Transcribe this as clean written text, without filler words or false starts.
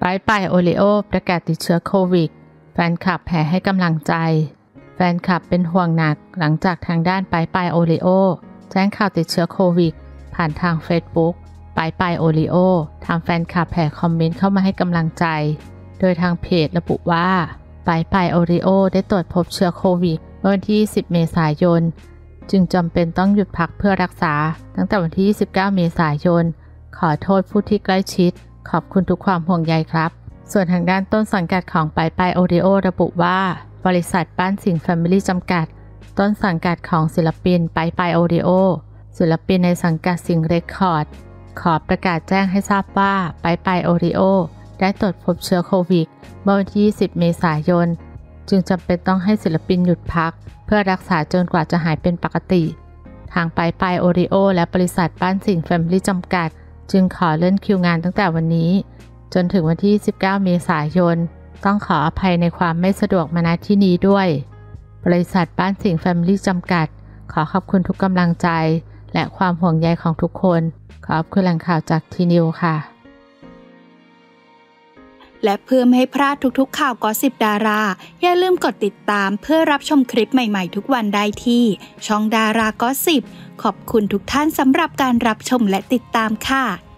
ป้ายโอริโอประกาศติดเชื้อโควิดแฟนคลับแห่ให้กำลังใจแฟนคลับเป็นห่วงหนักหลังจากทางด้านป้ายโอริโอแจ้งข่าวติดเชื้อโควิดผ่านทาง Facebook ป้ายโอริโอทางแฟนคลับแห่คอมเมนต์เข้ามาให้กำลังใจโดยทางเพจระบุว่าป้ายโอริโอได้ตรวจพบเชื้อโควิดเมื่อวันที่10 เมษายนจึงจำเป็นต้องหยุดพักเพื่อรักษาตั้งแต่วันที่29 เมษายนขอโทษผู้ที่ใกล้ชิดขอบคุณทุกความห่วงใยครับส่วนทางด้านต้นสังกัดของป้ายโอริโอระบุว่าบริษัทบ้านสิงห์แฟมิลี่จำกัดต้นสังกัดของศิลปินป้ายโอริโอศิลปินในสังกัดสิงห์เรคคอร์ดขอประกาศแจ้งให้ทราบว่าป้ายโอริโอได้ตรวจพบเชื้อโควิดเมื่อวันที่10 เมษายนจึงจำเป็นต้องให้ศิลปินหยุดพักเพื่อรักษาจนกว่าจะหายเป็นปกติทางป้ายโอริโอและบริษัทบ้านสิงห์แฟมิลี่จำกัดจึงขอเลื่อนคิวงานตั้งแต่วันนี้จนถึงวันที่19 เมษายนต้องขออภัยในความไม่สะดวกมาณที่นี้ด้วยบริษัทบ้านสิงห์แฟมิลี่จำกัดขอขอบคุณทุกกำลังใจและความห่วงใยของทุกคนขอบคุณแหล่งข่าวจากทีนิวค่ะและเพื่อไม่ให้พลาดทุกๆข่าวกอสซิปดาราอย่าลืมกดติดตามเพื่อรับชมคลิปใหม่ๆทุกวันได้ที่ช่องดารากอสซิปขอบคุณทุกท่านสำหรับการรับชมและติดตามค่ะ